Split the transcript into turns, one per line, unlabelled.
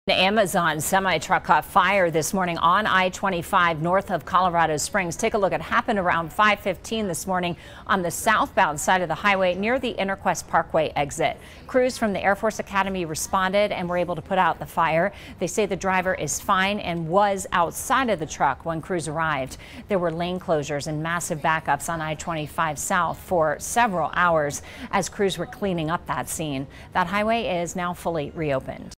An Amazon semi-truck caught fire this morning on I-25 north of Colorado Springs. Take a look. It happened around 5:15 this morning on the southbound side of the highway near the Interquest Parkway exit. Crews from the Air Force Academy responded and were able to put out the fire. They say the driver is fine and was outside of the truck when crews arrived. There were lane closures and massive backups on I-25 south for several hours as crews were cleaning up that scene. That highway is now fully reopened.